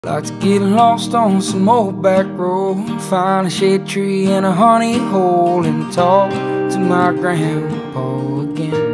Like to get lost on some old back road, find a shade tree and a honey hole, and talk to my grandpa again.